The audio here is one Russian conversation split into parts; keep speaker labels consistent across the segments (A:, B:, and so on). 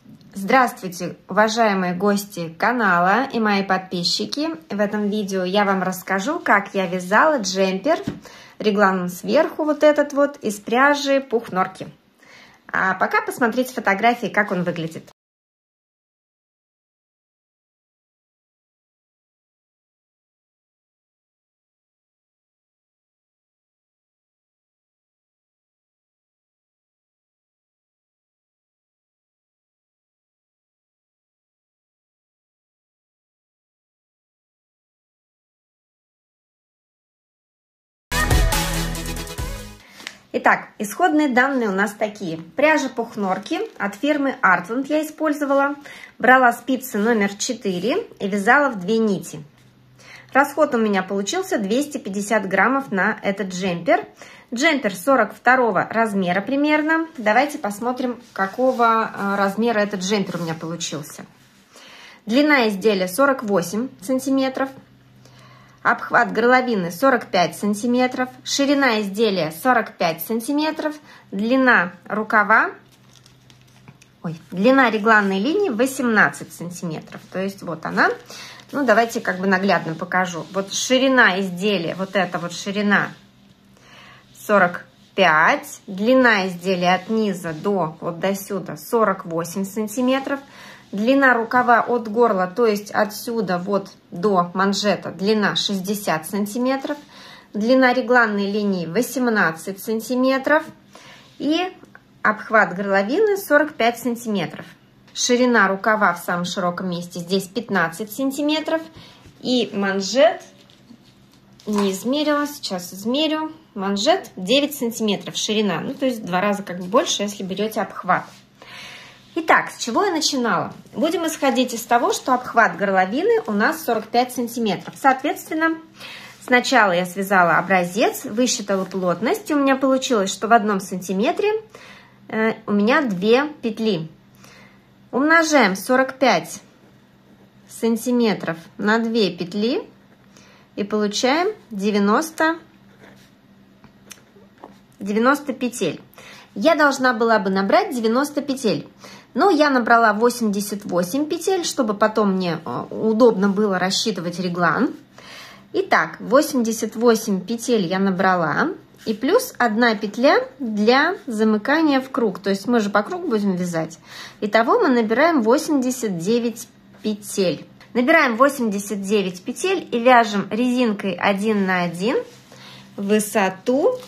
A: Здравствуйте, уважаемые гости канала и мои подписчики. В этом видео я вам расскажу, как я вязала джемпер регланом сверху, вот этот вот, из пряжи пух норки. А пока посмотрите фотографии, как он выглядит. Итак, исходные данные у нас такие. Пряжа пух норки от фирмы Artland я использовала. Брала спицы номер 4 и вязала в 2 нити. Расход у меня получился 250 граммов на этот джемпер. Джемпер 42 размера примерно. Давайте посмотрим, какого размера этот джемпер у меня получился. Длина изделия 48 сантиметров. Обхват горловины 45 сантиметров, ширина изделия 45 сантиметров, длина рукава, длина регланной линии 18 сантиметров. То есть вот она. Ну, давайте как бы наглядно покажу. Вот ширина изделия, вот эта вот ширина 45, длина изделия от низа до вот до сюда 48 сантиметров. Длина рукава от горла, то есть отсюда вот до манжета, длина 60 сантиметров. Длина регланной линии 18 сантиметров. И обхват горловины 45 сантиметров. Ширина рукава в самом широком месте здесь 15 сантиметров. И манжет, не измерила, сейчас измерю. Манжет 9 сантиметров ширина. Ну, то есть в 2 раза как бы больше, если берете обхват. Итак, с чего я начинала? Будем исходить из того, что обхват горловины у нас 45 сантиметров. Соответственно, сначала я связала образец, высчитала плотность. И у меня получилось, что в 1 сантиметре у меня 2 петли. Умножаем 45 сантиметров на 2 петли и получаем 90 петель. Я должна была бы набрать 90 петель. Но я набрала 88 петель, чтобы потом мне удобно было рассчитывать реглан. Итак, 88 петель я набрала. И плюс 1 петля для замыкания в круг. То есть мы же по кругу будем вязать. Итого мы набираем 89 петель. Набираем 89 петель и вяжем резинкой 1 на 1 высоту,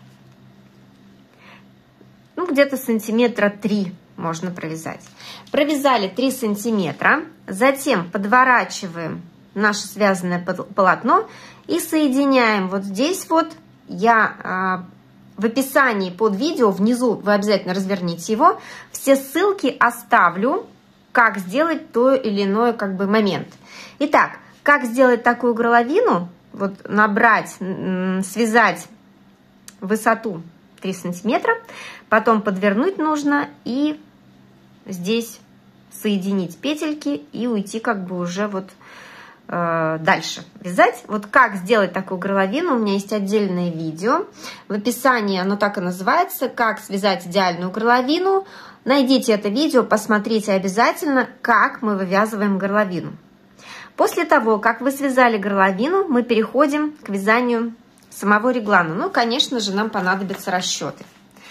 A: ну, где-то сантиметра 3 можно провязать. Провязали 3 сантиметра, затем подворачиваем наше связанное полотно и соединяем вот здесь вот. Я в описании под видео внизу, вы обязательно разверните его, все ссылки оставлю, как сделать то или иное как бы момент. Итак, как сделать такую горловину, вот набрать, связать высоту 3 сантиметра, потом подвернуть нужно и здесь соединить петельки и уйти как бы уже вот дальше вязать. Вот как сделать такую горловину, у меня есть отдельное видео. В описании оно так и называется, как связать идеальную горловину. Найдите это видео, посмотрите обязательно, как мы вывязываем горловину. После того, как вы связали горловину, мы переходим к вязанию самого реглана. Ну, конечно же, нам понадобятся расчеты.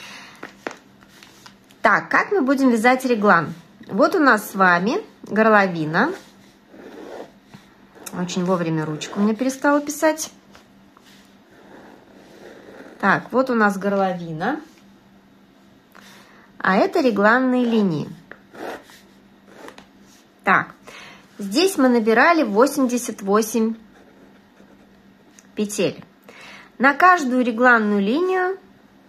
A: Так, как мы будем вязать реглан? Вот у нас с вами горловина. Очень вовремя ручку мне перестала писать. Так, вот у нас горловина. А это регланные линии. Так, здесь мы набирали 88 петель. На каждую регланную линию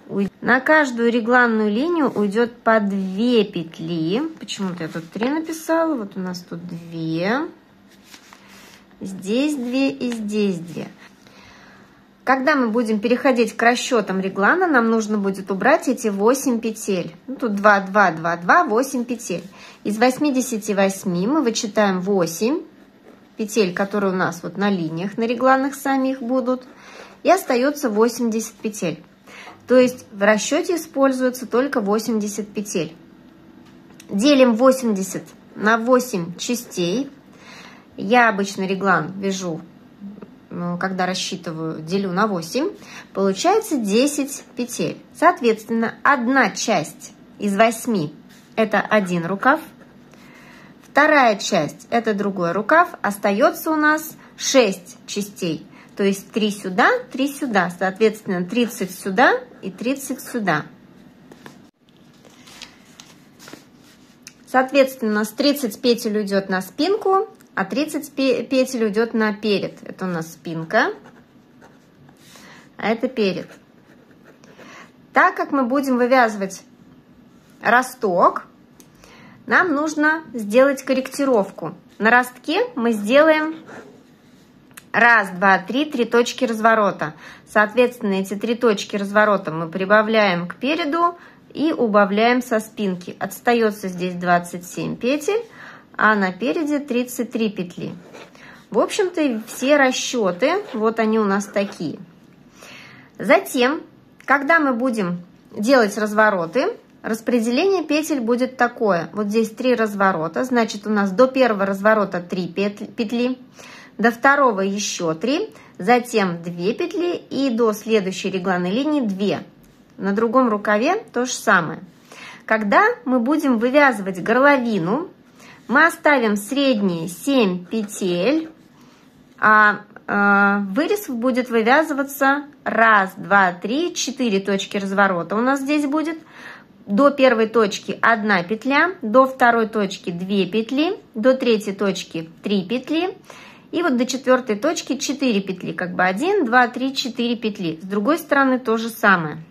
A: уйдет по 2 петли. Почему-то я тут 3 написала. Вот у нас тут 2. Здесь 2 и здесь 2. Когда мы будем переходить к расчетам реглана, нам нужно будет убрать эти 8 петель. Ну, тут 2, 2, 2, 2, 8 петель. Из 88 мы вычитаем 8 петель, которые у нас вот на линиях, на регланах самих будут. И остается 80 петель. То есть в расчете используется только 80 петель. Делим 80 на 8 частей. Я обычно реглан вяжу, когда рассчитываю, делю на 8. Получается 10 петель. Соответственно, одна часть из 8 – это один рукав. Вторая часть – это другой рукав. Остается у нас 6 частей. То есть 3 сюда, 3 сюда. Соответственно, 30 сюда и 30 сюда. Соответственно, у нас 30 петель уйдет на спинку, а 30 петель уйдет на перед. Это у нас спинка, а это перед. Так как мы будем вывязывать росток, нам нужно сделать корректировку. На ростке мы сделаем 1, 2, 3, 3 точки разворота. Соответственно, эти 3 точки разворота мы прибавляем к переду и убавляем со спинки. Остается здесь 27 петель, а на переде 33 петли. В общем-то, все расчеты, вот они у нас такие. Затем, когда мы будем делать развороты, распределение петель будет такое. Вот здесь 3 разворота, значит, у нас до первого разворота 3 петли, до второго еще 3, затем 2 петли и до следующей регланной линии 2. На другом рукаве то же самое. Когда мы будем вывязывать горловину, мы оставим средние 7 петель, а вырез будет вывязываться 1, 2, 3, 4 точки разворота у нас здесь будет. До первой точки 1 петля, до второй точки 2 петли, до третьей точки 3 петли. И вот до четвертой точки 4 петли, как бы 1, 2, 3, 4 петли. С другой стороны то же самое.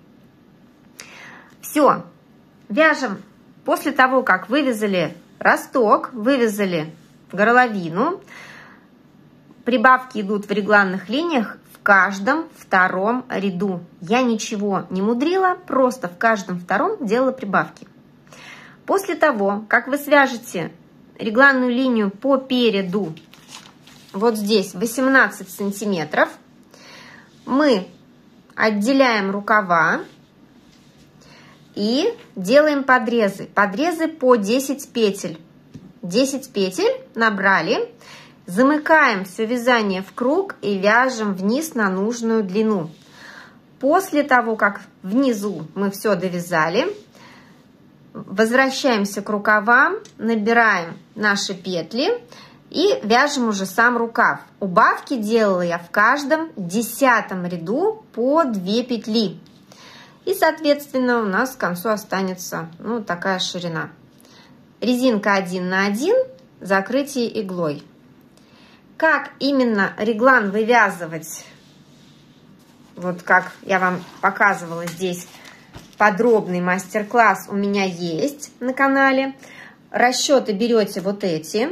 A: Все, вяжем после того, как вывязали росток, вывязали горловину. Прибавки идут в регланных линиях в каждом втором ряду. Я ничего не мудрила, просто в каждом втором делала прибавки. После того, как вы свяжете регланную линию по переду, вот здесь 18 сантиметров, мы отделяем рукава и делаем подрезы. Подрезы по 10 петель. 10 петель набрали, замыкаем все вязание в круг и вяжем вниз на нужную длину. После того, как внизу мы все довязали, возвращаемся к рукавам, набираем наши петли и вяжем уже сам рукав. Убавки делала я в каждом 10-м ряду по 2 петли. И, соответственно, у нас к концу останется такая ширина. Резинка 1 на 1, закрытие иглой. Как именно реглан вывязывать, вот как я вам показывала здесь, подробный мастер-класс у меня есть на канале. Расчеты берете вот эти,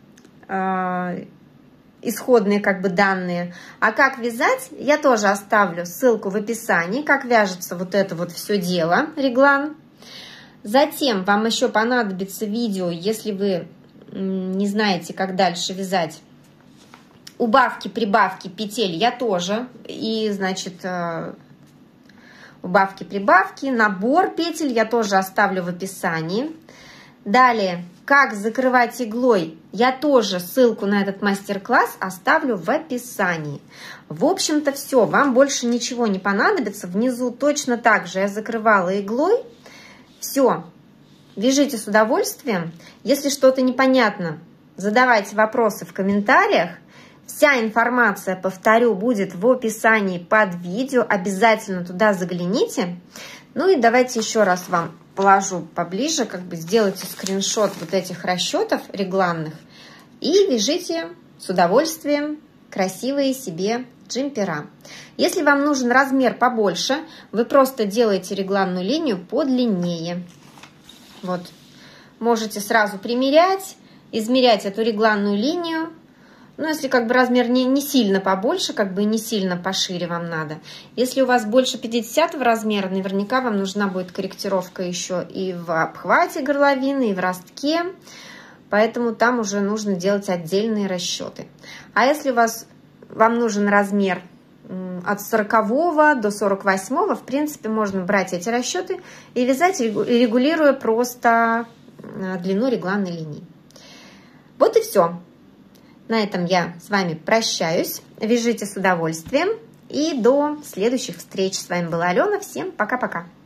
A: исходные данные. А как вязать, я тоже оставлю ссылку в описании, как вяжется вот это вот все дело, реглан. Затем вам еще понадобится видео, если вы не знаете, как дальше вязать. Убавки, прибавки петель я тоже. И, значит, убавки, прибавки, набор петель я тоже оставлю в описании. Далее, как закрывать иглой, я тоже ссылку на этот мастер-класс оставлю в описании. В общем-то все, вам больше ничего не понадобится. Внизу точно так же я закрывала иглой. Все, вяжите с удовольствием. Если что-то непонятно, задавайте вопросы в комментариях. Вся информация, повторю, будет в описании под видео. Обязательно туда загляните. Ну и давайте еще раз вам положу поближе, сделайте скриншот вот этих расчетов регланных и вяжите с удовольствием красивые себе джемпера. Если вам нужен размер побольше, вы просто делаете регланную линию подлиннее. Вот. Можете сразу примерять, измерять эту регланную линию. Ну, если размер не сильно побольше, и не сильно пошире вам надо. Если у вас больше 50 размера, наверняка вам нужна будет корректировка еще и в обхвате горловины, и в ростке. Поэтому там уже нужно делать отдельные расчеты. А если вам нужен размер от 40 до 48, в принципе, можно брать эти расчеты и вязать, регулируя просто длину регланной линии. Вот и все. На этом я с вами прощаюсь. Вяжите с удовольствием. И до следующих встреч. С вами была Алена. Всем пока-пока.